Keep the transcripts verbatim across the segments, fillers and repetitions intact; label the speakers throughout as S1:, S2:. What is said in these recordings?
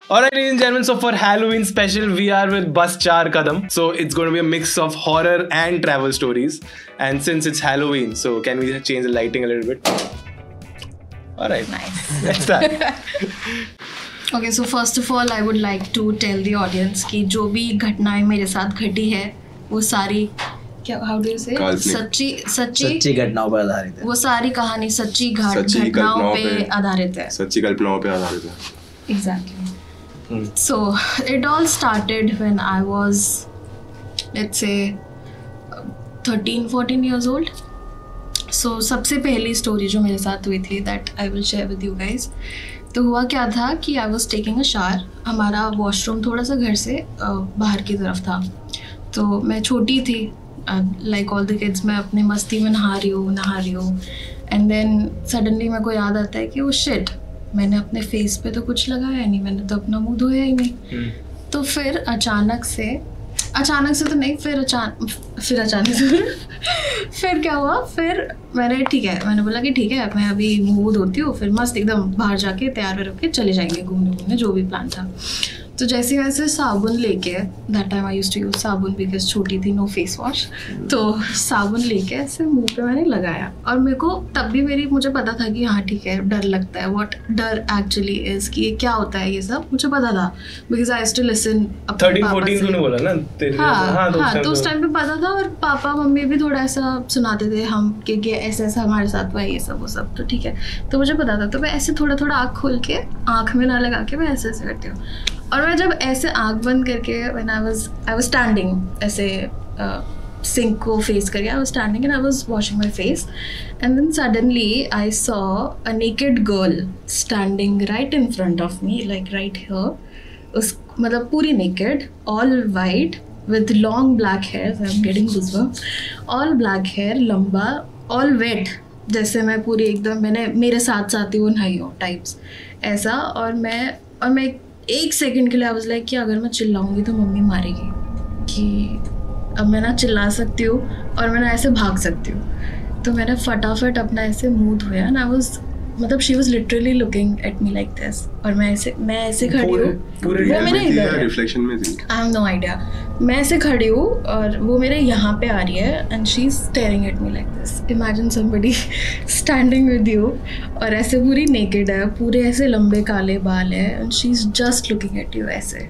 S1: Alright, ladies and gentlemen, so for Halloween special, we are with Bus Char Kadam. So it's going to be a mix of horror and travel stories. And since it's Halloween, so can we change the lighting a little bit? Alright, nice. Let's start.
S2: Okay, so first of all, I would like to tell the audience कि जो भी घटनाएं मेरे साथ घटी है, वो सारी क्या how do you say सच्ची सच्ची
S3: सच्ची घटनाओं पर आधारित है.
S2: वो सारी कहानी सच्ची घटनाओं पे आधारित है.
S4: सच्ची कल्पनाओं पे आधारित है.
S2: Exactly. Hmm. So it all started when I was, let's say, thirteen, fourteen years old. So सबसे पहली स्टोरी जो मेरे साथ हुई थी that I will share with you guys. तो हुआ क्या था कि I was taking a shower. हमारा वॉशरूम थोड़ा सा घर से बाहर की तरफ था. तो मैं छोटी थी, like all the kids, मैं अपने मस्ती में नहा रही हूँ नहा रही हूँ and then suddenly मेरे को याद आता है कि वो shit, मैंने अपने फेस पे तो कुछ लगाया नहीं, मैंने तो अपना मुंह धोया ही नहीं. hmm. तो फिर अचानक से अचानक से तो नहीं फिर अचानक फिर अचानक से फिर क्या हुआ, फिर मैंने ठीक है मैंने बोला कि ठीक है मैं अभी मुंह धोती हूँ, फिर मस्त एकदम बाहर जाके तैयार रख के चले जाएंगे घूमने घूमने जो भी प्लान था. तो जैसे वैसे साबुन लेके, that time I used to use साबुन बिकॉज छोटी थी, नो फेस वॉश. तो साबुन लेके ऐसे मुंह पे मैंने लगाया और मेरे को तब भी मेरी मुझे पता था कि हाँ ठीक है डर लगता है. व्हाट डर एक्चुअली इज कि क्या होता है ये सब मुझे पता था because I used to listen.
S1: Thirteen fourteen तूने बोला ना तेरे.
S2: हाँ हाँ तो, हाँ, तो उस टाइम पे पता था और पापा मम्मी भी थोड़ा ऐसा सुनाते थे हम कि ऐसा ऐसा हमारे साथ हुआ ये सब वो सब. तो ठीक है तो मुझे पता था. तो मैं ऐसे थोड़ा थोड़ा आँख खोल के आँख में ना लगा के मैं ऐसे ऐसे करती हूँ. और मैं जब ऐसे आँख बंद करके when I was I was standing ऐसे सिंक को फेस करके I was standing and I was washing my face and then suddenly I saw a naked girl standing right in front of me, like right here. उस मतलब पूरी naked, all white with long black hair. I'm getting goosebumps. All black hair, लंबा, all wet. जैसे मैं पूरी एकदम मैंने मेरे साथ साथ ही वो नहाई हो टाइप्स ऐसा. और मैं और मैं एक सेकंड के लिए आई वाज लाइक कि अगर मैं चिल्लाऊंगी तो मम्मी मारेगी, कि अब मैं ना चिल्ला सकती हूँ और मैं ना ऐसे भाग सकती हूँ. तो मैंने फटाफट अपना ऐसे मुंह धोया ना. आई वाज मतलब she was literally looking at me like this और मैं ऐसे मैं ऐसे खड़ी हूँ. वो मेरे इधर
S4: रिफ्लेक्शन में थी.
S2: I have no idea. मैं ऐसे खड़ी हूँ और वो मेरे यहाँ पे आ रही है and she is staring at me like this. Imagine somebody standing with you और ऐसे पूरी नेकेड है, पूरे ऐसे लंबे काले बाल है and she is just looking at you ऐसे.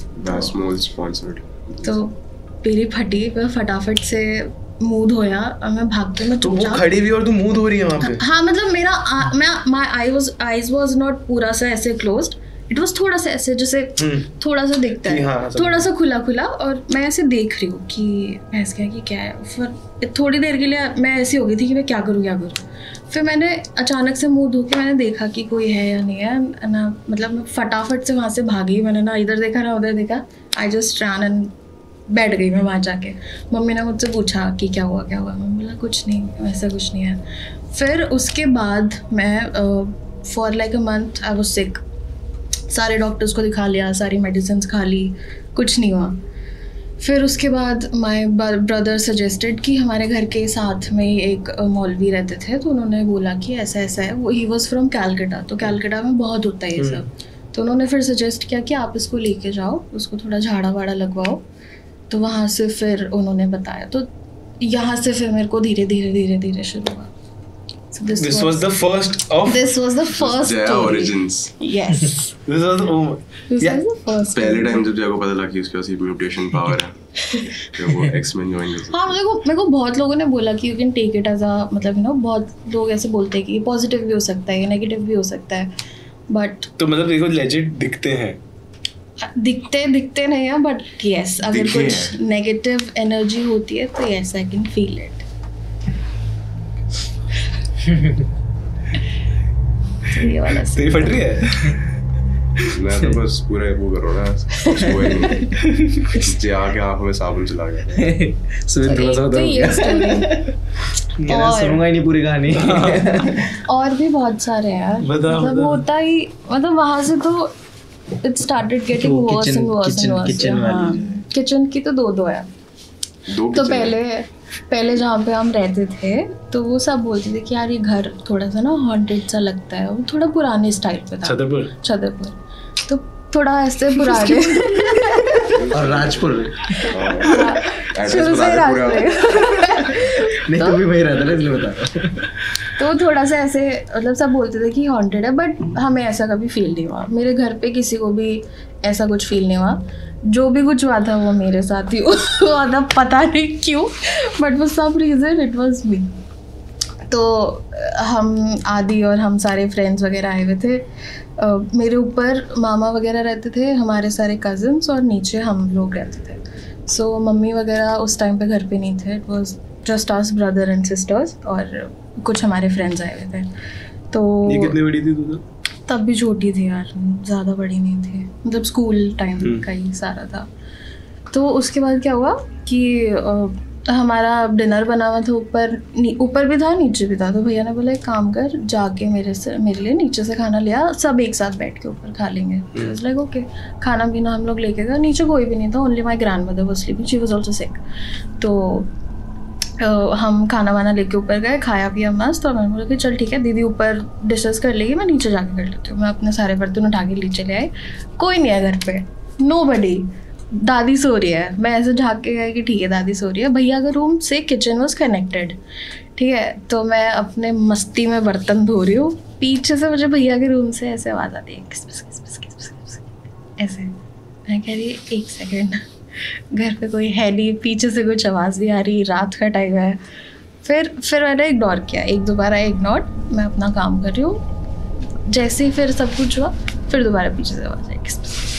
S2: तो मेरी फटी, मैं फटाफट से मुंह धोया और मैं भाग के मैं चुपचाप.
S1: तो खड़ी हुई और तू मुंह धो रही है वहाँ पे.
S2: हाँ मतलब मेरा आ, मैं my I was eyes was not पूरा सा ऐसे क्लोज्ड. इट वाज थोड़ा सा ऐसे जैसे थोड़ा सा दिखता है. हाँ, थोड़ा सा खुला खुला. और मैं ऐसे देख रही हूँ कि मैं ऐसे क्या कि क्या है. फिर थोड़ी देर के लिए मैं ऐसी हो गई थी कि मैं क्या करूँ क्या करूँ. फिर मैंने अचानक से मुंह धो के मैंने देखा कि कोई है या नहीं है ना. मतलब मैं फटाफट से वहाँ से भागी. मैंने ना इधर देखा ना उधर देखा. आई जस्ट रन एंड बैठ गई मैं वहाँ जाके. मम्मी ने मुझसे पूछा कि क्या हुआ क्या हुआ. मैं बोला कुछ नहीं, वैसा कुछ नहीं है. फिर उसके बाद मैं for like a month I was sick. सारे डॉक्टर्स को दिखा लिया, सारी मेडिसिन खा ली, कुछ नहीं हुआ. फिर उसके बाद माय ब्रदर सजेस्टेड कि हमारे घर के साथ में एक मौलवी रहते थे, तो उन्होंने बोला कि ऐसा ऐसा है. वो ही वॉज फ्रॉम कैलकटा. तो कैलकटा में बहुत होता है ये सब. तो उन्होंने फिर सजेस्ट किया कि आप इसको लेके जाओ, उसको थोड़ा झाड़ा वाड़ा लगवाओ. तो वहाँ से फिर उन्होंने बताया. तो यहाँ से फिर मेरे को धीरे धीरे धीरे धीरे शुरू हुआ.
S1: So this, this was, was the first of
S2: this was the first
S4: Jaya
S2: story.
S4: origins.
S2: Yes.
S1: This was oh
S2: this
S1: yeah.
S2: was the first.
S4: पहले टाइम जब जया को पता लगा कि उसके पास ये म्यूटेशन पावर है, जब वो एक्स-मैन ज्वाइन कर.
S2: हाँ मेरे को मेरे को बहुत लोगों ने बोला कि you can take it as a मतलब यू नो बहुत लोग ऐसे बोलते हैं कि पॉजिटिव भी हो सकता है, नेगेटिव भी हो सकता है. बट
S1: तो मतलब देखो लेजिट दिखते हैं.
S2: दिखते दिखते नहीं है बट यस अगर कुछ नेगेटिव एनर्जी होती है तो yes I can feel it. ये वाला
S1: तेरी फट रही है.
S4: मैं तो बस पूरा वो कर रहा था. जी आके आंखों में साबुन चला गया.
S1: सुन थोड़ा सा तो
S2: ये स्टोरी
S3: मैं सुनूंगा ही नहीं पूरी कहानी.
S2: और भी बहुत सारे हैं मतलब होता ही मतलब वहाँ से तो it started getting
S3: तो
S2: worse and worse and worse.
S3: Kitchen वाली
S2: किचन की तो दो दो है. तो पहले पहले जहाँ पे हम रहते थे तो वो सब बोलते थे कि यार ये घर थोड़ा सा ना हॉन्टेड सा लगता है. वो थोड़ा पुराने स्टाइल पे था.
S1: छतरपुर
S2: छतरपुर तो थोड़ा ऐसे पुराने
S3: और राजपुर
S2: शुरू से ही राजपुर
S3: नहीं तो भी वही रहता ना इसलिए बता रहा हूँ।
S2: तो थोड़ा सा ऐसे मतलब सब बोलते थे कि हॉन्टेड है, बट हमें ऐसा कभी फील नहीं हुआ। मेरे घर पे किसी को भी ऐसा कुछ फील नहीं हुआ। जो भी कुछ हुआ था वो मेरे साथ ही हुआ था, पता नहीं क्यों, but for some reason it was me. तो हम आदि और हम सारे फ्रेंड्स वगैरह आए हुए थे। uh, मेरे ऊपर मामा वगैरह रहते थे, हमारे सारे कज़न्स, और नीचे हम लोग रहते थे। सो so, मम्मी वगैरह उस टाइम पे घर पे नहीं थे। It was just us brother and sisters और कुछ हमारे फ्रेंड्स आए हुए थे। तो
S1: ये कितनी बड़ी थी तू?
S2: तब भी छोटी थी यार, ज़्यादा बड़ी नहीं थी, मतलब स्कूल टाइम का ही सारा था। तो उसके बाद क्या हुआ कि uh, हमारा डिनर बना हुआ था, ऊपर ऊपर भी था नीचे भी था। तो भैया ने बोला एक काम कर, जाके मेरे से मेरे लिए नीचे से खाना लिया, सब एक साथ बैठ के ऊपर खा लेंगे। लाइक ओके, खाना पीना हम लोग लेके गए। नीचे कोई भी नहीं था, only my grandmother was sleeping, she was also sick. तो uh, हम खाना वाना लेके ऊपर गए, खाया पिया मस्त। और मैंने बोला कि चल ठीक है, दीदी ऊपर डिशेस कर लेगी, मैं नीचे जाके कर लेती हूँ। मैं अपने सारे बर्तन उठा के नीचे ले आई, कोई नहीं है घर पे, नो बडी। दादी सो रही है, मैं ऐसे झाँक के गई कि ठीक है दादी सो रही है। भैया का रूम से किचन वाज कनेक्टेड, ठीक है। तो मैं अपने मस्ती में बर्तन धो रही हूँ, पीछे से मुझे भैया के रूम से ऐसे आवाज़ आती है किस किस किस किस किस किस ऐसे। मैं कह रही एक सेकेंड, घर पे कोई है नहीं, पीछे से कुछ आवाज़ भी आ रही, रात का टाइम है। फिर फिर मैंने इग्नोर किया, एक दोबारा इग्नोर, मैं अपना काम कर रही हूँ। जैसे ही फिर सब कुछ हुआ, फिर दोबारा पीछे से आवाज़ आई किस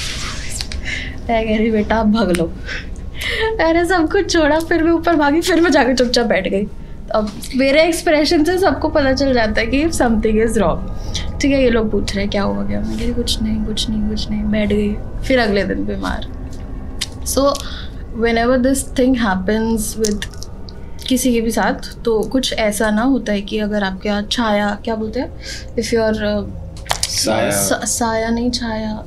S2: मैं कह रही बेटा अब भाग लो। मैंने सब कुछ छोड़ा, फिर मैं ऊपर भागी, फिर मैं जाकर चुपचाप बैठ गई। अब मेरे एक्सप्रेशन से सबको पता चल जाता है कि समथिंग इज़ रॉन्ग, ठीक है। ये लोग पूछ रहे हैं क्या हुआ क्या, मैं कह रही कुछ नहीं कुछ नहीं कुछ नहीं, बैठ गई। फिर अगले दिन बीमार। So whenever this thing happens with किसी के भी साथ, तो कुछ ऐसा ना होता है कि अगर आपके यहाँ छाया, क्या बोलते हैं, इफ़ योर साया साया नहीं छाया,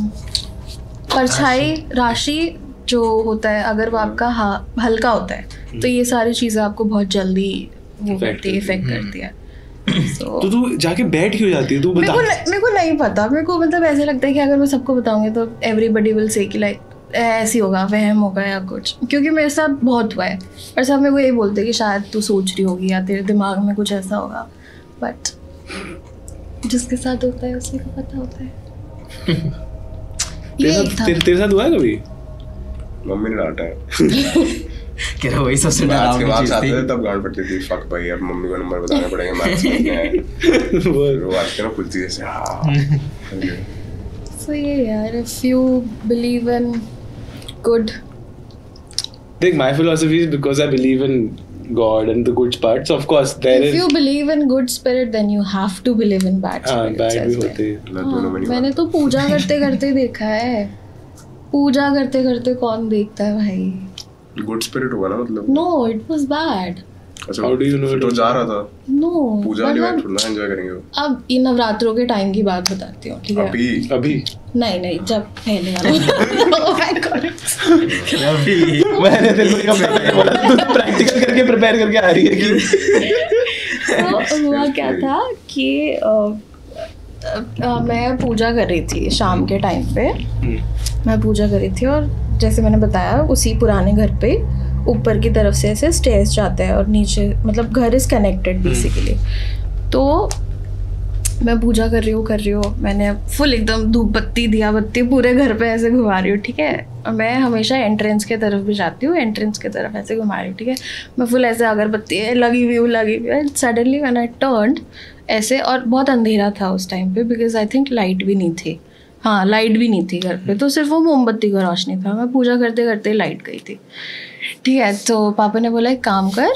S2: परछाई राशि जो होता है, अगर वो आपका हल्का होता है तो ये सारी चीज़ें आपको बहुत जल्दी वो करती है, इफेक्ट करती है। so,
S1: तो तू जाके बैठ क्यों जाती है, तू बता।
S2: मेरे को नहीं पता, मेरे को मतलब ऐसे लगता है कि अगर मैं सबको बताऊंगी तो एवरीबडी विल से कि लाइक ऐसी होगा, वहम होगा या कुछ, क्योंकि मेरे साथ बहुत हुआ है। और सब मेरे को यही बोलते हैं कि शायद तू सोच रही होगी या तेरे दिमाग में कुछ ऐसा होगा, बट जिसके साथ होता है उसी को पता होता है।
S1: तेरे साथ तेरे, तेरे साथ हुआ है कभी?
S4: मम्मी ने डांटा है
S3: कि वही सबसे
S4: मैथ्स के मार्क्स आते थे तब गांड पड़ती थी, फक भाई अब मम्मी को नंबर बताने पड़ेंगे मैथ्स कितने हैं। वो आते ना खुलती जैसे हाँ।
S2: So yeah, यार, if you believe in good,
S1: देख my philosophy is because I believe in God and the good parts. Of course there
S2: if
S1: is.
S2: If you believe in good spirit, then you have to believe in bad
S1: हाँ
S2: spirits.
S1: bad भी होते हैं।
S2: मैंने तो पूजा करते करते देखा है, पूजा करते करते कौन देखता है भाई।
S4: गुड स्पिरिट होगा ना मतलब।
S2: No, it was bad.
S4: अच्छा
S1: How do you know it
S4: तो
S1: was
S4: जा रहा था?
S2: No.
S4: पूजा वाली बात थोड़ा एंजॉय करेंगे वो।
S2: अब ये नवरात्रों के टाइम की बात बताती हूँ, ठीक है।
S4: अभी
S1: अभी
S2: नहीं नहीं, जब पहले वाला। Oh my God.
S3: अभी
S1: मैंने तेरे को क्या बोला, तू तो प्रैक्टिकल करके प्रिपेयर करके आ रही है कि।
S2: तो हुआ क्या था कि मैं पूजा कर रही थी शाम के टाइम पे, मैं पूजा कर रही थी और जैसे मैंने बताया उसी पुराने घर पे ऊपर की तरफ से ऐसे स्टेयर्स जाते हैं और नीचे मतलब घर इज़ कनेक्टेड बेसिकली। तो मैं पूजा कर रही हूँ कर रही हूँ मैंने फुल एकदम धूप बत्ती दिया बत्ती पूरे घर पे ऐसे घुमा रही हूँ, ठीक है। और मैं हमेशा एंट्रेंस के तरफ भी जाती हूँ, एंट्रेंस के तरफ ऐसे घुमा रही हूँ, ठीक है। मैं फुल ऐसे अगरबत्ती लगी हुई हूँ लगी हुई सडनली मैंने आई टर्न्ड ऐसे, और बहुत अंधेरा था उस टाइम पे बिकॉज आई थिंक लाइट भी नहीं थी, हाँ लाइट भी नहीं थी घर पे, तो सिर्फ वो मोमबत्ती का रोशनी था। मैं पूजा करते करते लाइट गई थी, ठीक है। तो पापा ने बोला एक काम कर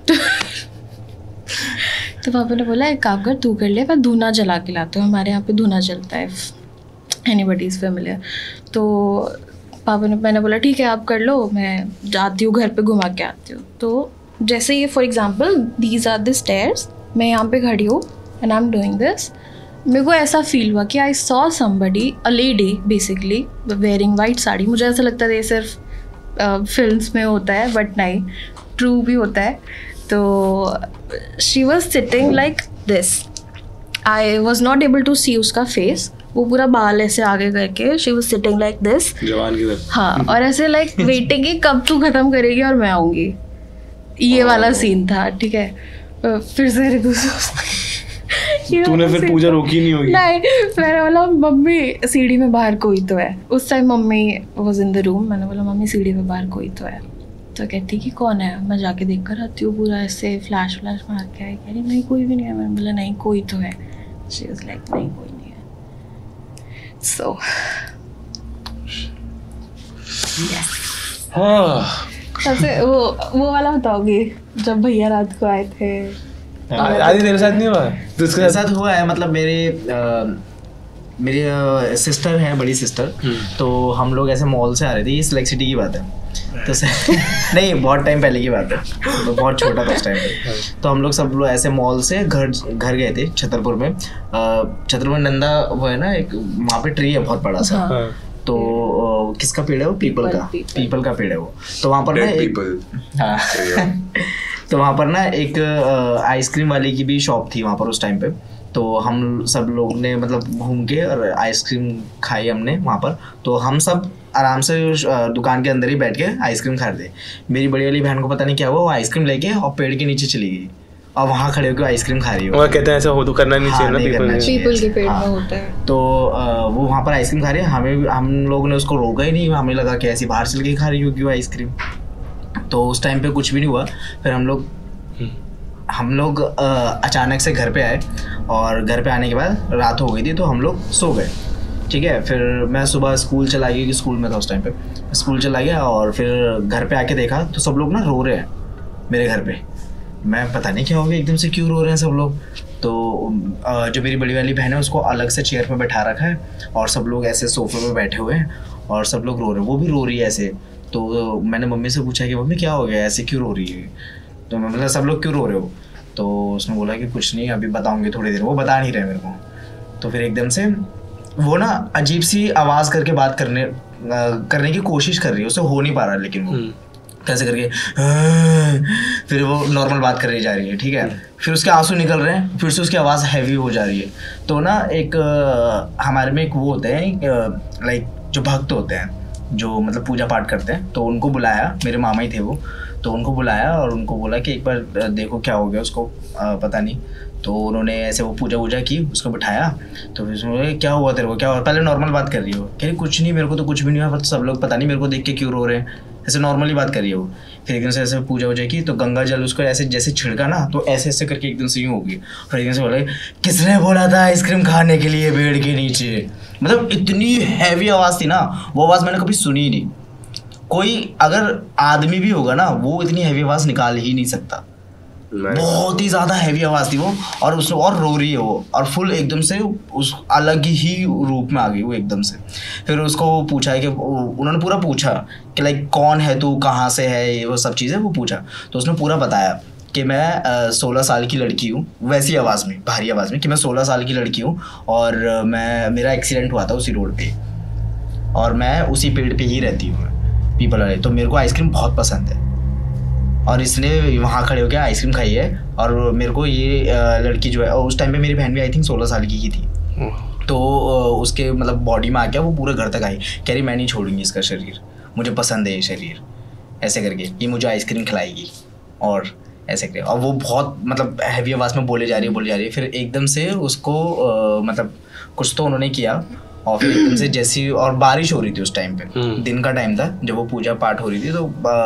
S2: तो पापा ने बोला एक काम कर तू कर ले, मैं धूना जला के लाती हूँ, हमारे यहाँ पे धूना जलता है, एनीबडी इज़ फेमिलियर। तो पापा ने मैंने बोला ठीक है आप कर लो, मैं जाती हूँ घर पे घुमा के आती हूँ। तो जैसे ये for example these are the stairs, मैं यहाँ पे खड़ी हूँ and I am doing this, मेरे को ऐसा फील हुआ कि I saw somebody a lady basically wearing white sari. मुझे ऐसा लगता था ये सिर्फ फिल्म्स में होता है बट नहीं, ट्रू भी होता है। तो she was sitting like this, I was not able to see उसका फेस, वो पूरा बाल ऐसे आगे करके she was sitting like this,
S1: जवान की तरह।
S2: हाँ, और ऐसे लाइक वेटिंग कि कब तू खत्म करेगी और मैं आऊंगी, ये वाला सीन था, ठीक है। फिर से मेरे दूसरे
S1: तूने फिर पूजा रोकी नहीं होगी?
S2: नहीं, मैंने बोला मम्मी सीढ़ी में बाहर कोई तो है। उस time mummy was in the room. मैंने बोला मम्मी सीढ़ी में बाहर कोई तो है। तो कहती कि कौन है? मैं जाके देख कर आती हूँ, पूरा ऐसे फ्लैश फ्लैश मार के आई। कह रही नहीं कोई भी नहीं है। मैंने बोला नहीं कोई तो है। शी वाज लाइक नहीं कोई नहीं है। सो सबसे वो वो वाला बताओगी जब भैया रात को आए थे?
S1: आदि तेरे साथ नहीं हुआ? तो उसके
S3: मेरे साथ हुआ है, मतलब मेरे आ, मेरी सिस्टर है, बड़ी सिस्टर, तो हम लोग ऐसे मॉल से आ रहे थे, ये सिलेक्ट सिटी की बात है, तो नहीं बहुत टाइम पहले की बात है, तो बहुत छोटा था उस टाइम पे। तो हम लोग सब लोग ऐसे मॉल से घर घर गए थे छतरपुर में। छतरपुर नंदा वो है ना, एक वहाँ पे ट्री है बहुत बड़ा सा। हाँ। तो किसका पेड़ है वो? पीपल का, पीपल का पेड़ है वो। तो वहाँ पर ना एक, हाँ तो वहाँ पर ना एक आइसक्रीम वाले की भी शॉप थी वहाँ पर उस टाइम पे। तो हम सब लोग ने मतलब घूम के और आइसक्रीम खाई हमने वहाँ पर। तो हम सब आराम से दुकान के अंदर ही बैठ के आइसक्रीम खा रहे थे। मेरी बड़ी वाली बहन को पता नहीं क्या हुआ, वो आइसक्रीम लेके और पेड़ के नीचे चली गई और वहाँ खड़े होकर आइसक्रीम खा रही है। वो
S1: कहते हैं ऐसा हो तो करना नहीं चाहिए ना,
S2: पीपल के पेड़ में होता है।
S3: तो वो वहाँ पर आइसक्रीम खा रही है, हमें हम लोगों ने उसको रोका ही नहीं। हमें लगा कि ऐसी बाहर चल के खा रही होगी वो आइसक्रीम। तो उस टाइम पे कुछ भी नहीं हुआ। फिर हम लोग हम लोग अचानक से घर पे आए और घर पे आने के बाद रात हो गई थी, तो हम लोग सो गए, ठीक है। फिर मैं सुबह स्कूल चला गया, कि स्कूल में था उस टाइम पे, स्कूल चला गया और फिर घर पे आके देखा तो सब लोग ना रो रहे हैं मेरे घर पे। मैं पता नहीं क्या हो गया, एकदम से क्यों रो रहे हैं सब लोग। तो जो मेरी बड़ी वाली बहन है उसको अलग से चेयर पे बैठा रखा है और सब लोग ऐसे सोफे पे बैठे हुए हैं और सब लोग रो रहे हैं, वो भी रो रही है ऐसे। तो मैंने मम्मी से पूछा कि मम्मी क्या हो गया, ऐसे क्यों रो रही है? तो मैं मतलब सब लोग क्यों रो रहे हो? तो उसने बोला कि कुछ नहीं, अभी बताऊंगी थोड़ी देर। वो बता नहीं रहे मेरे को। तो फिर एकदम से वो ना अजीब सी आवाज़ करके बात करने करने की कोशिश कर रही है, उससे हो नहीं पा रहा, लेकिन वो कैसे करके फिर वो नॉर्मल बात करने जा रही है, ठीक है। फिर उसके आंसू निकल रहे हैं, फिर से उसकी आवाज़ हैवी हो जा रही है। तो ना एक हमारे में एक वो होते हैं लाइक जो भक्त होते हैं, जो मतलब पूजा पाठ करते हैं, तो उनको बुलाया, मेरे मामा ही थे वो। तो उनको बुलाया और उनको बोला कि एक बार देखो क्या हो गया उसको, आ, पता नहीं। तो उन्होंने ऐसे वो पूजा वूजा की, उसको बिठाया। तो फिर उसमें क्या हुआ तेरे को, क्या हुआ? पहले नॉर्मल बात कर रही हो, कह रही कुछ नहीं, मेरे को तो कुछ भी नहीं हुआ, सब लोग पता नहीं मेरे को देख के क्यों रो रहे हैं, ऐसे नॉर्मली बात कर रही है वो। फिर एकदम से ऐसे पूजा वूजा की, तो गंगा जल उसको ऐसे जैसे छिड़का ना, तो ऐसे ऐसे करके एकदम से यूँ होगी। फिर एकदम से बोला किसने बोला था आइसक्रीम खाने के लिए पेड़ के नीचे? मतलब इतनी हैवी आवाज़ थी ना, वो आवाज़ मैंने कभी सुनी ही नहीं। कोई अगर आदमी भी होगा ना, वो इतनी हैवी आवाज़ निकाल ही नहीं सकता। बहुत ही ज़्यादा हैवी आवाज़ थी वो। और उस और रो रही है वो, और फुल एकदम से उस अलग ही रूप में आ गई वो एकदम से। फिर उसको पूछा है कि उन्होंने पूरा पूछा कि लाइक कौन है तू, कहाँ से है, वो सब चीज़ें वो पूछा। तो उसने पूरा बताया कि मैं सोलह साल की लड़की हूँ, वैसी आवाज़ में, भारी आवाज़ में, कि मैं सोलह साल की लड़की हूँ और मैं मेरा एक्सीडेंट हुआ था उसी रोड पे और मैं उसी पेड़ पे ही रहती हूँ, पीपल वाले। तो मेरे को आइसक्रीम बहुत पसंद है और इसने वहाँ खड़े होकर आइसक्रीम खाई है। और मेरे को ये लड़की जो है, और उस टाइम पे मेरी बहन भी आई थिंक सोलह साल की ही थी, तो उसके मतलब बॉडी में आ गया, वो पूरे घर तक आई। कह रही मैं नहीं छोड़ूंगी इसका शरीर, मुझे पसंद है ये शरीर, ऐसे करके ये मुझे आइसक्रीम खिलाएगी और ऐसे करके। और वो बहुत मतलब हैवी आवाज़ में बोले जा रही है बोले जा रही है फिर एकदम से उसको आ, मतलब कुछ तो उन्होंने किया और फिर एकदम से जैसी, और बारिश हो रही थी उस टाइम पे, दिन का टाइम था जब वो पूजा पाठ हो रही थी। तो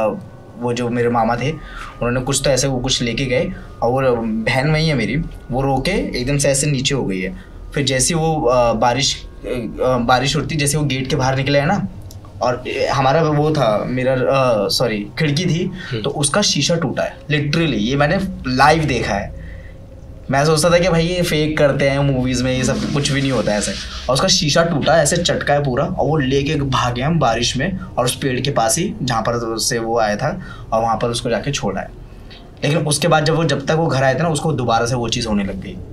S3: वो जो मेरे मामा थे उन्होंने कुछ तो ऐसे वो कुछ लेके गए और वो बहन वही है मेरी, वो रो के एकदम से ऐसे नीचे हो गई है। फिर जैसे वो बारिश बारिश होती, जैसे वो गेट के बाहर निकले है ना, और हमारा वो था मेरा सॉरी खिड़की थी, तो उसका शीशा टूटा है लिटरली। ये मैंने लाइव देखा है। मैं सोचता था कि भाई ये फेक करते हैं मूवीज़ में, ये सब कुछ भी नहीं होता है ऐसे। और उसका शीशा टूटा ऐसे चटका है पूरा, और वो लेके भागे हम बारिश में और उस पेड़ के पास ही जहाँ पर से वो आया था, और वहाँ पर उसको जाके छोड़ा है। लेकिन उसके बाद जब वो जब तक वो घर आए थे ना, उसको दोबारा से वो चीज़ होने लग गई।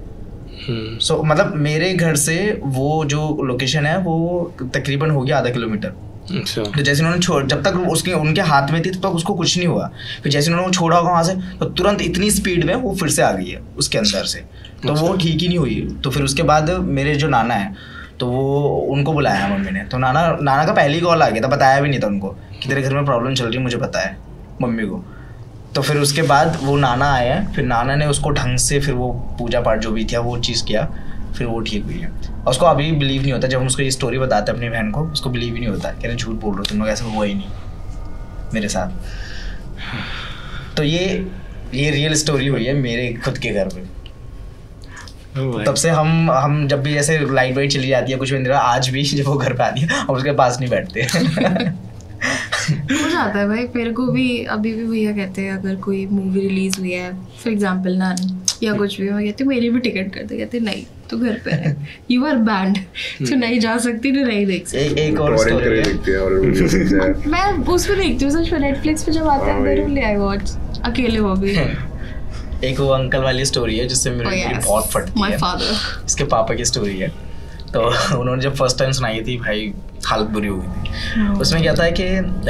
S3: सो so, मतलब मेरे घर से वो जो लोकेशन है वो तकरीबन हो गया आधा किलोमीटर।
S1: अच्छा।
S3: तो जैसे उन्होंने छोड़, जब तक उसके उनके हाथ में थी तब तक उसको कुछ नहीं हुआ। फिर जैसे उन्होंने छोड़ा होगा वहाँ से, तो तुरंत इतनी स्पीड में वो फिर से आ गई है उसके अंदर से, तो वो ठीक ही नहीं हुई। तो फिर उसके बाद मेरे जो नाना है, तो वो उनको बुलाया मम्मी ने। तो नाना नाना का पहली कॉल आ गया था, बताया भी नहीं था उनको कि तेरे घर में प्रॉब्लम चल रही है, मुझे पता है मम्मी को। तो फिर उसके बाद वो नाना आए हैं, फिर नाना ने उसको ढंग से फिर वो पूजा पाठ जो भी था वो चीज़ किया, फिर वो ठीक हुई है। और उसको अभी बिलीव नहीं होता, जब हम उसको ये स्टोरी बताते हैं अपनी बहन को, उसको बिलीव ही नहीं होता, कह रहे झूठ बोल रहे हो तुम लोग, ऐसा हुआ ही नहीं मेरे साथ। तो ये ये रियल स्टोरी हुई है मेरे खुद के घर पे।
S1: Oh
S3: तब से हम हम जब भी जैसे लाइट वाइट चली जाती है कुछ भी, आज भी जब वो घर पे आती है हम उसके पास नहीं बैठते।
S2: हो जाता है भाई, मेरे को भी अभी भी भैया कहते हैं अगर कोई मूवी रिलीज हुई है फॉर एग्जांपल ना या कुछ भी, मैं कहती हूँ मेरी भी टिकट कर दे, कहते नहीं तू घर पे है, यू आर बैंड, तू नहीं जा सकती, तू नहीं देख सकती।
S3: एक एक और स्टोरी है,
S2: मैं उस पे देखती हूँ सच में, नेटफ्लिक्स पे जब आता है देयर आई वॉच अकेले, वो भी
S3: एक वो अंकल वाली स्टोरी है जिससे मेरी
S2: oh, yes.
S3: बहुत फटती
S2: My
S3: है।
S2: father.
S3: इसके पापा की स्टोरी है। तो उन्होंने जब फर्स्ट टाइम सुनाई थी भाई हालत बुरी हो गई थी।
S2: oh.
S3: उसमें क्या था कि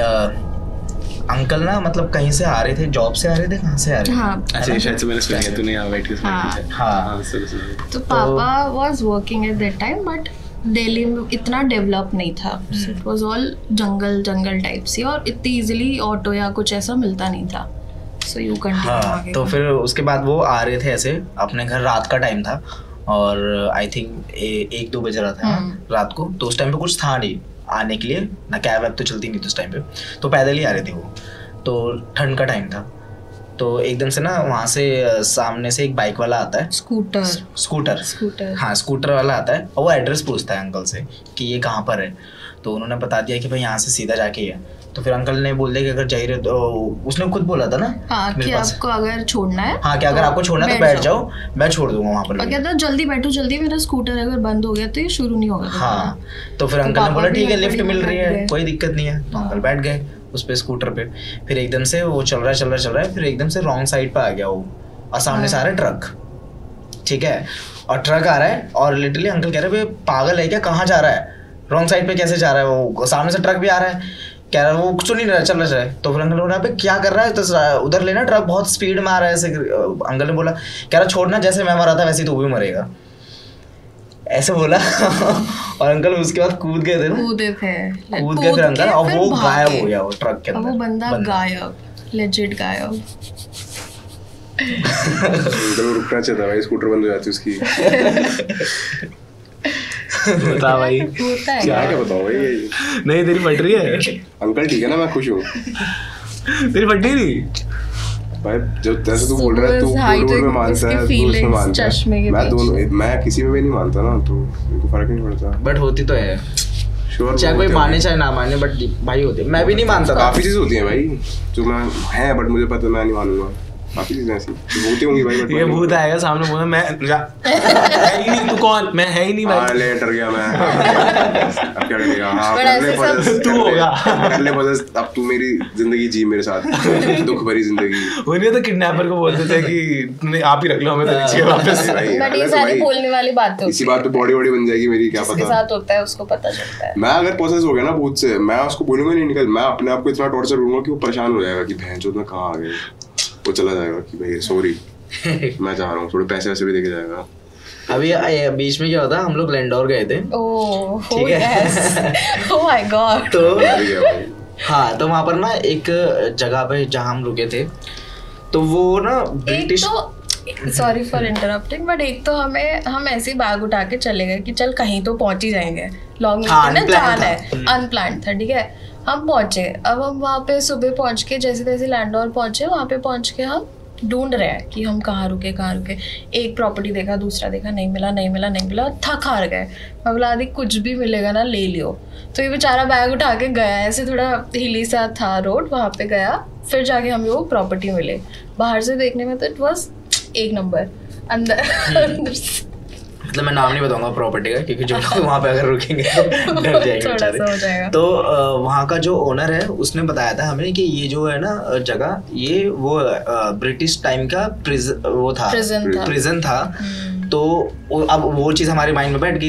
S3: अंकल ना मतलब कहीं से आ रहे थे, जॉब से आ रहे थे, कहाँ से आ रहे थे?
S2: हाँ
S1: अच्छा शायद से मैंने सुना है, तूने यहाँ बैठ के सुना
S2: हाँ।
S1: है।
S3: हाँ
S1: हाँ सुनो सुनो।
S2: तो papa was working at that time, but Delhi में इतना डेवलप नहीं था, it was all jungle jungle type सी, और इतनी इजीली ऑटो या कुछ ऐसा मिलता नहीं था। सो यू कंटिन्यू आगे।
S3: तो फिर उसके बाद वो आ रहे थे ऐसे अपने घर, रात का टाइम था और आई थिंक एक दो बज रहा था रात को। तो उस टाइम पे कुछ था नहीं आने के लिए, ना कैब वैब तो चलती नहीं थी उस टाइम पे, तो पैदल ही आ रहे थे वो। तो ठंड का टाइम था, तो एकदम से ना वहाँ से सामने से एक बाइक वाला आता है,
S2: स्कूटर
S3: स्कूटर
S2: स्कूटर
S3: हाँ स्कूटर वाला आता है, और वो एड्रेस पूछता है अंकल से कि ये कहाँ पर है। तो उन्होंने बता दिया कि भाई यहाँ से सीधा जाके ही है। तो फिर अंकल ने बोल दिया कि अगर जा रहे तो, उसने खुद बोला था ना
S2: हाँ कि आपको अगर छोड़ना है,
S3: हाँ कि अगर आपको छोड़ना है तो बैठ जाओ, मैं छोड़ दूंगा वहाँ पर।
S2: और कहता जल्दी बैठो जल्दी, मेरा स्कूटर अगर बंद हो गया तो ये शुरू नहीं होगा।
S3: हाँ तो फिर अंकल ने बोला ठीक है लिफ्ट मिल रही है, कोई दिक्कत नहीं है। तो अंकल बैठ गए उस पे स्कूटर पे। फिर एकदम से वो चल रहा है चल रहा है चल रहा है फिर एकदम से रॉन्ग साइड पे आ गया वो, और सामने से आ रहा है ट्रक, ठीक है। और ट्रक आ रहा है और लिटरली अंकल कह रहे हैं पागल है क्या, कहाँ जा रहा है, रॉन्ग साइड पे कैसे जा रहा है, वो सामने से ट्रक भी आ रहा है, कह रहा है वो सुन नहीं रहा चल रहा है। तो फिर अंकल बोला पे क्या कर रहा है, तो उधर लेना ट्रक बहुत स्पीड में आ रहा है ऐसे। अंकल ने बोला कह रहा छोड़ना, जैसे मैं मरा था वैसे तू भी मरेगा, ऐसे बोला। और अंकल उसके बाद कूद गए थे ना,
S2: कूदे थे
S3: कूद गए फिर अंकल, और वो गायब हो गया वो ट्रक के अंदर,
S2: वो बंदा गायब, लेजिट गायब।
S4: अंकल रुकना चाहिए था भाई, स्कूटर बंद हो जाती उसकी।
S1: बता भाई
S2: होता है
S4: क्या क्या बताओ भाई,
S1: नहीं तेरी फट रही है
S4: अंकल ठीक है ना, मैं खुश हूँ।
S1: तेरी फट नहीं रही
S4: भाई जब जैसे तू बोल रहा है तू दोनों में मानता है, तू उसमें मानता है, मैं दोनों मैं किसी में भी नहीं मानता ना, तो मेरे को फर्क नहीं पड़ता।
S3: बट होती तो है,
S4: श्योर
S3: चाहे कोई माने चाहे ना माने, बट भाई होते। मैं भी नहीं मानता था,
S4: काफी चीज होती है भाई जो मैं है, बट मुझे पता मैं नहीं मानूंगा। काफी चीजें ऐसी होती होंगी भाई, बट
S1: ये भूत आएगा सामने बोला मैं जा है ही नहीं, तू कौन, मैं है ही नहीं भाई।
S4: हाँ ले डर गया मैं। अब क्या करेगा, हाँ कर ले possess,
S1: तू होगा
S4: कर ले possess, अब तू मेरी जिंदगी जी मेरे साथ, दुख भरी जिंदगी।
S1: वो नहीं तो किडनैपर को बोलते थे कि नहीं आप ही रख लो, हमें तो नहीं चाहिए वापस।
S2: बट ये सारी बोलने वाली बात है,
S4: इसी बात पे बॉडी बॉडी बन जाएगी मेरी, क्या
S2: जिसके
S4: पता
S2: साथ होता है उसको पता चलता है।
S4: मैं अगर पोसेस हो गया ना भूत से, मैं उसको बोलूंगा नहीं निकल, मैं अपने आप को इतना टॉर्चर करूंगा कि वो परेशान हो जाएगा कि भैंचोद में कहाँ आ गए। वो चला जाएगा कि भाई सॉरी मैं जा रहा हूँ, थोड़े पैसे वैसे भी देके जाएगा।
S3: अभी ये बीच में क्या होता, हम लोग लैंडोर गए थे,
S2: ओह
S3: ठीक है।
S2: Oh my god.
S3: तो
S4: मैं भी गया भाई।
S3: हाँ तो वहाँ पर ना एक जगह पे जहाँ हम रुके थे, तो वो ना British,
S2: sorry for interrupting, but एक तो हमें हम ऐसे ही बैग उठा के चले गए कि चल कहीं तो पहुंच ही जाएंगे, लॉन्ग
S3: हाँ,
S2: ना जाना है,
S3: था।
S2: अनप्लान्ड था, ठीक है। हम पहुंचे, अब हम वहाँ पे सुबह पहुंच के जैसे तैसे लैंडोर पहुंचे, वहाँ पे पहुंच के हम ढूंढ रहे हैं कि हम कहाँ रुके कहाँ रुके। एक प्रॉपर्टी देखा, दूसरा देखा, नहीं मिला नहीं मिला नहीं मिला, थक हार गए। मैं बोला आदि कुछ भी मिलेगा ना ले लियो। तो ये बेचारा बैग उठा के गया, ऐसे थोड़ा हिली सा था रोड, वहाँ पे गया, फिर जाके हमें वो प्रॉपर्टी मिले। बाहर से देखने में तो इट वॉज एक नंबर, अंदर
S3: मतलब मैं नाम नहीं बताऊंगा प्रॉपर्टी का, क्योंकि जो लोग वहाँ पे अगर रुकेंगे तो डर जाएंगे बेचारे। तो वहाँ का जो ओनर है उसने बताया था हमें कि ये जो है ना जगह, ये वो ब्रिटिश टाइम का प्रिज वो था,
S2: प्रिजन था,
S3: प्रिजन था। तो अब वो चीज़ हमारे माइंड में बैठ गई थी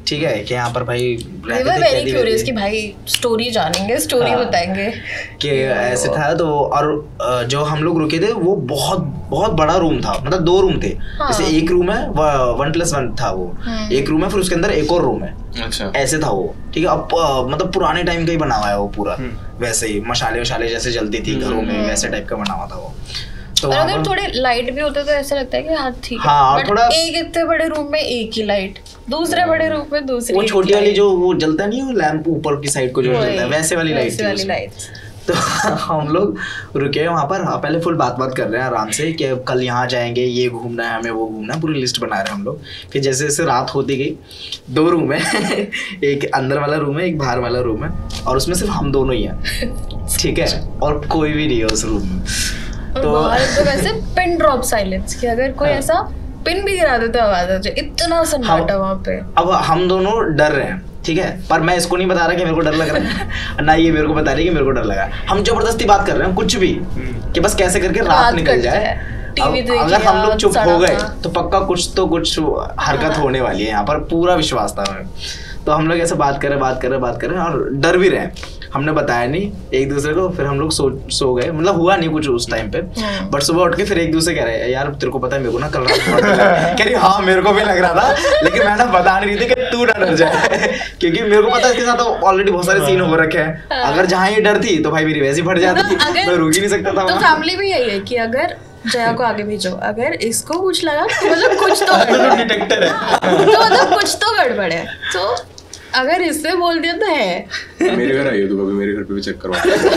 S3: ठीक है कि यहाँ पर भाई
S2: वी वर वेरी क्यूरियस कि भाई स्टोरी जानेंगे, स्टोरी
S3: हाँ,
S2: बताएंगे
S3: कि ऐसे था। तो और जो हम लोग रुके थे वो बहुत बहुत बड़ा रूम था, मतलब दो रूम थे। हाँ। जैसे एक रूम है वन प्लस वन था वो, एक रूम है फिर उसके अंदर एक और रूम है। अच्छा। ऐसे था वो, ठीक है। अब मतलब पुराने टाइम का ही बना हुआ है वो पूरा, वैसे ही मशाले वशाले जैसे जलती थी घरों में, वैसे टाइप का बना हुआ था वो।
S2: तो और अगर थोड़े लाइट भी होते तो ऐसा लगता है कि हाँ ठीक है।
S3: हाँ, और थोड़ा
S2: एक इतने बड़े रूम में एक ही लाइट, दूसरे बड़े रूम में दूसरी,
S3: वो छोटी वाली जो वो जलता नहीं है लैंप ऊपर की साइड को जो जलता है, वैसे वाली लाइट थी वाली लाइट। तो हम लोग रुके वहाँ पर, हाँ पहले फुल बात बात कर रहे हैं आराम से कि कल यहाँ जाएंगे, ये घूमना है हमें, वो घूमना है, पूरी लिस्ट बना रहे हैं हम लोग। फिर जैसे जैसे रात होती गई, दो रूम है एक अंदर वाला रूम है, एक बाहर वाला रूम है, और उसमें सिर्फ हम दोनों ही हैं, ठीक है, और कोई भी नहीं है उस रूम में।
S2: तो बाहर तो वैसे पिन ड्रॉप साइलेंस कि अगर कोई ऐसा पिन भी गिरा दे तो आवाज आ जाए, इतना सन्नाटा वहाँ पे।
S3: अब हम दोनों डर रहे हैं, ठीक है, पर मैं इसको नहीं बता रहा कि मेरे को डर लग रहा है ना ये मेरे को बता रही है कि मेरे को डर लगा। हम जबरदस्ती बात कर रहे हैं कुछ भी कि बस कैसे करके रात निकल जाए। अगर हम लोग चुप हो गए तो पक्का कुछ तो कुछ हरकत होने वाली है, यहाँ पर पूरा विश्वास था हमें। तो हम लोग ऐसे बात कर रहे बात कर रहे बात कर रहे और डर भी रहे। हमने बताया नहीं एक दूसरे को, फिर हम लोग सो सो गए, मतलब हुआ नहीं कुछ उस टाइम पे। बट सुबह उठ के फिर एक दूसरे कह रहे हैं यार तेरे को पता है मेरे को ना कल रात कह रही हाँ मेरे को भी लग रहा था, लेकिन मैं ना बता नहीं रही थी कि तू ना डर जाए क्योंकि मेरे को पता है इसके साथ तो ऑलरेडी बहुत सारे सीन हो रखे हैं। अगर जहाँ ये डर थी तो भाई मेरी वैसी फट जाती, मैं रुक ही नहीं सकता था।
S2: तो फैमिली भी यही है कि अगर जया को आगे भेजो, अगर इसको कुछ लगा मतलब कुछ तो डिटेक्टर है, तो मतलब कुछ तो गड़बड़ है। तो अगर इससे बोल दिया तो है।
S4: मेरे घर आइए तो कभी मेरे घर पे भी चेक करवा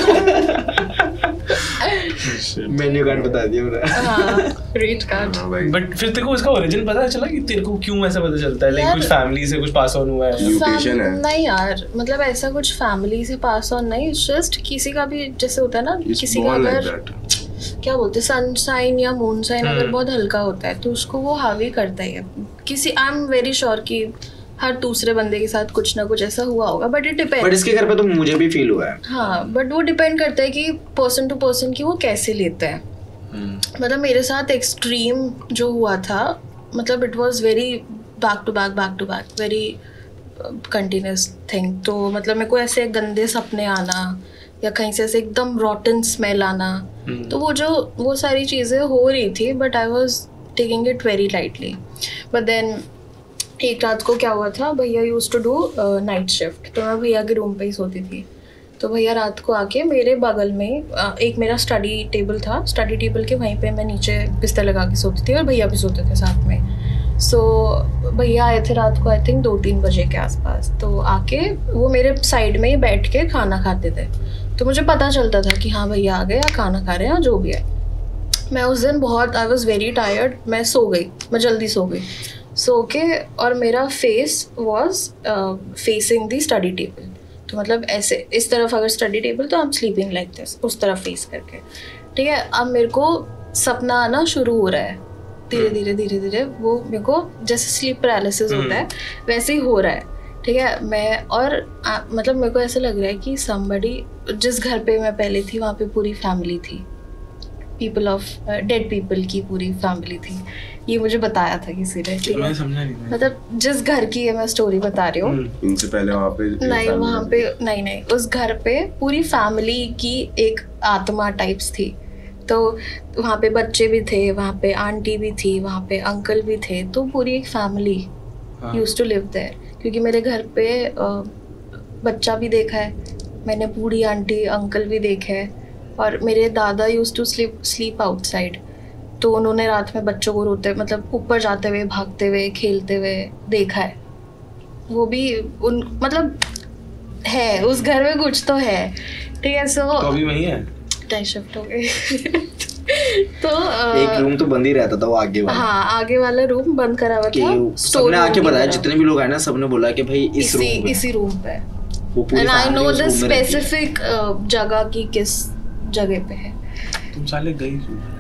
S3: मेन्यू कार्ड बता दिया मेरा।
S2: हाँ, रेट कार्ड।
S1: बट फिर तेरे को इसका ओरिजिन पता चला कि तेरे को क्यों ऐसा पता चलता है? लाइक कुछ फैमिली से कुछ पास ऑन हुआ है?
S4: म्यूटेशन है?
S2: नहीं यार, मतलब ऐसा कुछ फैमिली से पास ऑन नहीं, जस्ट किसी का भी जैसे होता है ना, किसी का अगर क्या बोलते हैं सनशाइन या मून साइन अगर बहुत हल्का होता है तो उसको वो हावी करता ही है। किसी आई एम वेरी श्योर कि हर दूसरे बंदे के साथ कुछ ना कुछ ऐसा हुआ होगा, बट इट डिपेंड।
S3: बट इसके घर पे तो मुझे भी फील हुआ है।
S2: हाँ, बट वो डिपेंड करता है कि पर्सन टू पर्सन की वो कैसे लेते हैं। hmm. मतलब मेरे साथ एक्सट्रीम जो हुआ था, मतलब it was very back to back back to back very continuous thing. तो मतलब मेरे को ऐसे गंदे सपने आना या कहीं से ऐसे एकदम रॉटन स्मेल आना, hmm. तो वो जो वो सारी चीज़ें हो रही थी, but I was taking it very lightly. But then एक रात को क्या हुआ था, भैया used to do night shift, तो मैं भैया के रूम पे ही सोती थी। तो भैया रात को आके मेरे बगल में uh, एक मेरा स्टडी टेबल था, स्टडी टेबल के वहीं पे मैं नीचे बिस्तर लगा के सोती थी और भैया भी सोते थे साथ में। सो so, भैया आए थे रात को आई थिंक दो तीन बजे के आसपास। तो आके वो मेरे साइड में ही बैठ के खाना खाते थे, तो मुझे पता चलता था कि हाँ भैया आ गए या खाना खा रहे हैं या जो भी है। मैं उस दिन बहुत आई वॉज वेरी टायर्ड, मैं सो गई, मैं जल्दी सो गई सो के, और मेरा face was facing the study table. तो मतलब ऐसे इस तरफ अगर स्टडी टेबल तो I am sleeping like this, उस तरफ फेस करके, ठीक है। अब मेरे को सपना आना शुरू हो रहा है धीरे धीरे धीरे धीरे, वो मेरे को जैसे स्लीप पैरालिसिस होता है वैसे ही हो रहा है, ठीक है। मैं और आ, मतलब मेरे को ऐसा लग रहा है कि somebody, जिस घर पे मैं पहले थी वहाँ पे पूरी फैमिली थी, पीपल ऑफ डेड पीपल की पूरी फैमिली थी। ये मुझे बताया था किसी ने, ठीक है। मतलब जिस घर की है मैं स्टोरी बता रही हूँ,
S4: इनसे पहले वहाँ पे
S2: नहीं, वहाँ पे नहीं नहीं उस घर पे पूरी फैमिली की एक आत्मा टाइप्स थी। तो वहाँ पे बच्चे भी थे, वहाँ पे आंटी भी थी, वहाँ पे अंकल भी थे, तो पूरी एक family used to live there. क्योंकि मेरे घर पे बच्चा भी देखा है मैंने, बूढ़ी आंटी अंकल भी देखे हैं, और मेरे दादा use to sleep sleep outside. तो उन्होंने रात में बच्चों को रोते, मतलब ऊपर जाते हुए, भागते हुए, खेलते हुए देखा है। वो भी उन मतलब है उस घर में कुछ तो है, ठीक है। सो
S1: तो अभी वही है,
S2: टाइम शिफ्ट हो गई तो
S3: एक रूम तो बंद ही रहता था, वो आगे वाला।
S2: हाँ, आगे वाला रूम बंद करा हुआ था।
S3: सबने आके बताया, जितने भी लोग आए ना सबने बोला कि भाई इस
S2: इसी,
S3: रूम पे
S2: इसी रूम पे।
S3: वो पूरी
S2: and I know the specific जगह की किस जगह पे है।
S1: तुम साले गई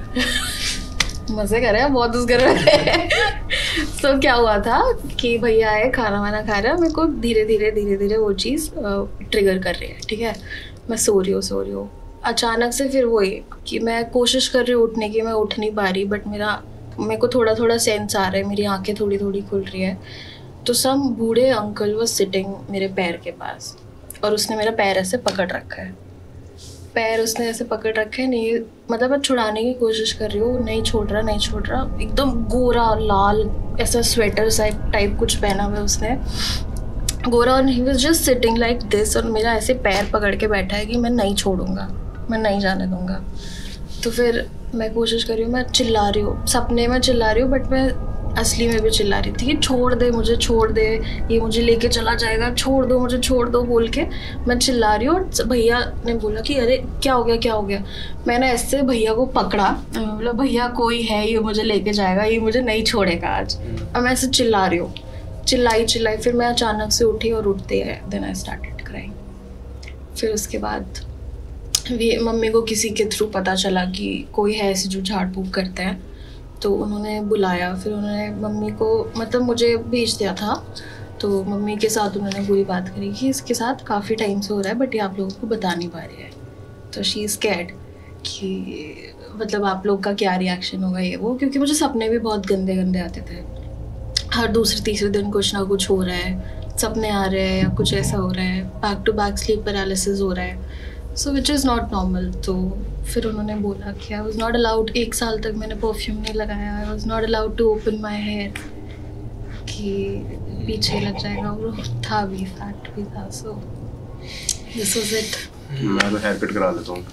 S2: मजे कर रहे हैं बहुत उस घर में। तो क्या हुआ था कि भैया आए, खाना वाना खा रहा है, मेरे को धीरे धीरे धीरे धीरे वो चीज़ ट्रिगर कर रही है, ठीक है। मैं सो रही हूँ सो रही हूँ अचानक से फिर वही कि मैं कोशिश कर रही हूँ उठने की, मैं उठ नहीं पा रही, बट मेरा मेरे को थोड़ा थोड़ा सेंस आ रहा है, मेरी आंखें थोड़ी थोड़ी खुल रही है। तो सम बूढ़े अंकल वो सिटिंग मेरे पैर के पास, और उसने मेरा पैर ऐसे पकड़ रखा है, पैर उसने ऐसे पकड़ रखे है, नहीं मतलब मैं छुड़ाने की कोशिश कर रही हूँ, नहीं छोड़ रहा नहीं छोड़ रहा एकदम गोरा लाल ऐसा स्वेटर टाइप कुछ पहना हुआ है उसने, गोरा, और he was just sitting like this, और मेरा ऐसे पैर पकड़ के बैठा है कि मैं नहीं छोड़ूंगा, मैं नहीं जाने दूंगा। तो फिर मैं कोशिश कर रही हूँ, मैं चिल्ला रही हूँ, सपने में चिल्ला रही हूँ, बट मैं असली में भी चिल्ला रही थी कि छोड़ दे मुझे, छोड़ दे, ये मुझे लेके चला जाएगा, छोड़ दो मुझे, छोड़ दो बोल के मैं चिल्ला रही हूँ। और भैया ने बोला कि अरे क्या हो गया क्या हो गया। मैंने ऐसे भैया को पकड़ा, बोला भैया कोई है, ये मुझे लेके जाएगा, ये मुझे नहीं छोड़ेगा आज। और मैं ऐसे चिल्ला रही हूँ, चिल्लाई चिल्लाई फिर मैं अचानक से उठी और उठते है देन आई स्टार्टेड क्राइंग। फिर उसके बाद ये मम्मी को किसी के थ्रू पता चला कि कोई है ऐसे जो झाड़ फूक करते हैं, तो उन्होंने बुलाया। फिर उन्होंने मम्मी को मतलब मुझे भेज दिया था, तो मम्मी के साथ उन्होंने पूरी बात करी कि इसके साथ काफ़ी टाइम से हो रहा है बट ये आप लोगों को बता नहीं पा रही है। तो शी इज़ स्कैर्ड कि मतलब आप लोग का क्या रिएक्शन होगा ये वो, क्योंकि मुझे सपने भी बहुत गंदे गंदे आते थे। हर दूसरे तीसरे दिन कुछ ना कुछ हो रहा है, सपने आ रहे हैं या कुछ ऐसा हो रहा है, back to back sleep paralysis हो रहा है, so which is not normal. तो फिर उन्होंने बोला कि आई वॉज नॉट अलाउड, एक साल तक मैंने परफ्यूम नहीं लगाया, I was not allowed to open my hair कि पीछे लग जाएगा, वो था भी फैक्ट भी था। So this was it.
S4: मैं तो हेयर कट करा लेता हूँ।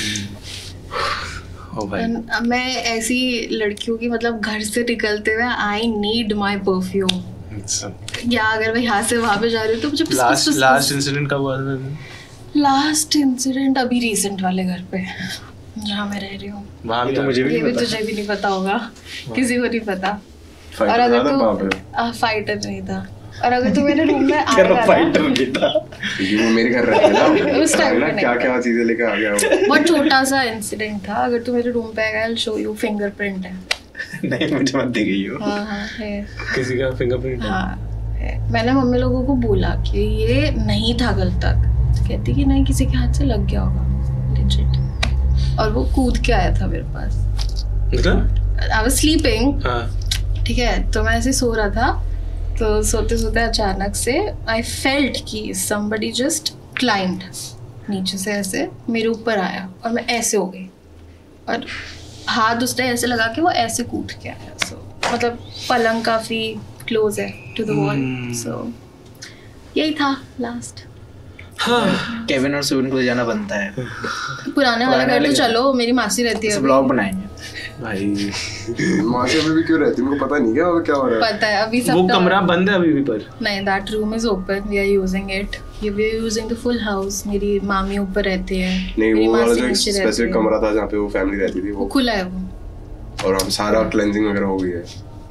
S1: ओ भाई,
S2: मैं ऐसी लड़कियों की मतलब घर से निकलते हुए आई नीड माई परफ्यूम, या अगर मैं यहाँ से वहाँ पे जा रही हूँ तो मुझे
S1: लास्ट लास्ट इंसिडेंट कब हुआ था?
S2: लास्ट इंसिडेंट अभी रीसेंट वाले घर पे जहाँ मैं रह रही हूँ,
S1: वहाँ भी
S3: तो मुझे भी
S2: ये
S3: नहीं
S2: भी
S3: पता।
S2: तुझे भी नहीं पता होगा, किसी को नहीं पता।
S4: Fighter
S2: और अगर
S4: था
S2: तू
S4: वहाँ पे?
S2: फाइटर नहीं था, और अगर तू मेरे रूम में
S3: क्या
S2: आएगा
S3: फाइटर
S2: ना,
S3: नहीं था?
S4: क्योंकि वो मेरे घर रहते ना,
S2: उस टाइम पे
S4: ना
S2: नहीं
S4: क्या
S2: था।
S4: क्या चीजें लेके आ गया वो।
S2: बहुत छोटा सा इंसिडेंट था। अगर तू मेरे रूम पे आएगा I will show you, fingerprint है।
S3: नहीं मुझे मत दी गई हो।
S2: हाँ हाँ है,
S1: किसी का फिंगरप्रिंट है?
S2: हाँ है। मैंने मम्मी लोगों को बोला कि ये नहीं था कल तक, तो कहती कि नहीं किसी के हाथ से लग गया होगा लेजिट, और वो कूद के आया था मेरे पास।
S1: मतलब?
S2: आई वाज स्लीपिंग,
S1: हाँ।
S2: ठीक है, तो मैं ऐसे सो रहा था, तो सोते सोते अचानक से आई फेल्ट कि somebody जस्ट क्लाइंब्ड नीचे से ऐसे मेरे ऊपर आया, और मैं ऐसे हो गई, और हाथ उसने ऐसे लगा के वो ऐसे कूद के आया। सो मतलब पलंग काफ़ी क्लोज है टू द वॉल, सो यही था लास्ट।
S1: हाँ।
S3: केविन और सुविन को जाना बनता है।
S2: पुराने वाला घर तो चलो, मेरी मासी रहती है
S3: इस
S2: अभी।
S3: ब्लॉग बनाएंगे।
S1: भाई
S4: मासी अभी भी क्यों रहती है? मुझे पता नहीं क्या क्या हो रहा है।
S2: पता है अभी सब
S1: वो कमरा बंद है अभी भी, पर
S2: नहीं, that room is open, we are using it, we are using the full house. मेरी मामी ऊपर रहती है,
S4: नहीं,
S2: मेरी
S4: वो वाला
S2: मासी
S4: जो
S2: नीचे रहती
S4: स्पेसिफिक
S2: है।
S4: कमरा था जहाँ पे वो फैमिली रहती थी,
S2: वो
S4: वो
S2: खुला है वो।
S4: और हम सारा क्लेंजिंग वगैरह हो गई है।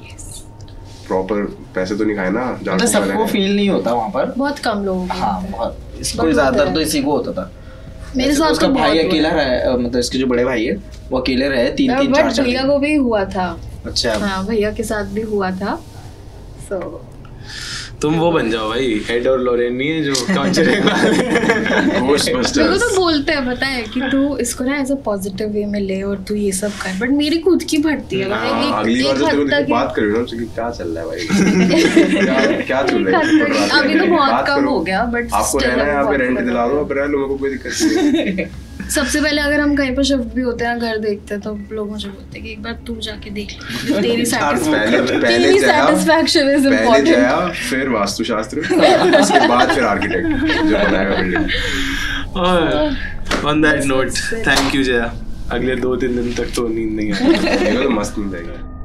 S4: प्रॉपर पैसे तो नहीं खाए ना, जान
S3: मतलब सबको फील नहीं होता वहाँ पर।
S2: बहुत कम लोगों को
S3: हाँ
S2: होता है।
S3: बहुत, इसको
S2: बहुत
S3: ज्यादातर
S2: होता
S3: तो
S2: है।
S3: इसी को होता था।
S2: मेरे
S3: वैसे तो
S2: साथ
S3: उसका
S2: तो
S3: भाई
S2: बहुत
S3: अकेला रहा, मतलब इसके जो बड़े भाई है वो अकेले रहे तीन तीन चार
S2: बट
S3: चार
S2: भैया
S3: दिन।
S2: को भी हुआ था।
S3: अच्छा
S2: हाँ भैया के साथ भी हुआ था। सो
S1: तुम वो बन जाओ भाई, हेड और लोरेन नहीं है जो कॉन्जरिंग वाले।
S4: घोस्ट
S2: मेरे को
S4: बस्टर्स।
S2: तो बोलते हैं पता है कि तू इसको ना एज अ पॉजिटिव वे में ले और तू ये सब कर, बट मेरी खुद की भटती है।
S4: हाँ,
S2: मतलब
S4: अगली
S2: एक
S4: बार
S2: एक
S4: जब
S2: हद
S4: तेरे
S2: तक
S4: को बात करी ना तो कि क्या चल रहा है भाई, क्या क्या चल रहा है?
S2: एक हद तक- अभी तो बहुत
S4: बात
S2: कम
S4: करो।
S2: हो गया, बट
S4: आपको रहना है यहाँ पे, रेंट दिला दो, अब रह लो, मेरे को कोई दिक्कत नहीं है।
S2: सबसे पहले अगर हम कहीं पर शिफ्ट भी होते हैं, घर देखते हैं, तो लोग मुझे बोलते हैं कि एक बार तू जाके देख ले, तेरी
S4: पहले पहले
S2: तेरी
S4: जाया,
S2: satisfaction is
S4: पहले
S2: important.
S4: जाया, फिर वास्तुशास्त्र, उसके बाद फिर आर्किटेक्ट जो बनाएगा बिल्डिंग।
S1: और on that note, thank you Jaya. अगले दो तीन दिन तक तो नींद नहीं आएगी।
S4: ये तो मस्त नींद आएगी।